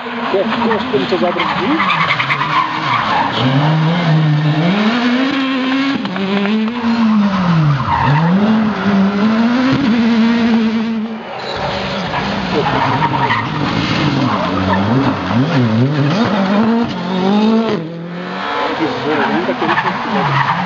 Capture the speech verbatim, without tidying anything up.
É, acho que tem muitas obras aqui. Isso, ainda querendo